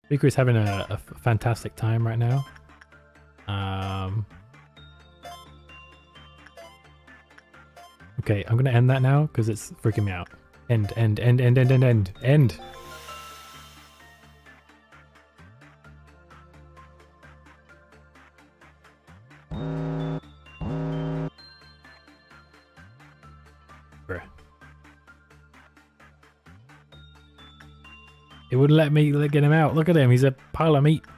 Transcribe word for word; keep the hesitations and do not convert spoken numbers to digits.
Riku is having a, a fantastic time right now. Um. Okay, I'm gonna end that now because it's freaking me out. End, end, end, end, end, end, end, end. Bruh. It wouldn't let me get him out. Look at him. He's a pile of meat.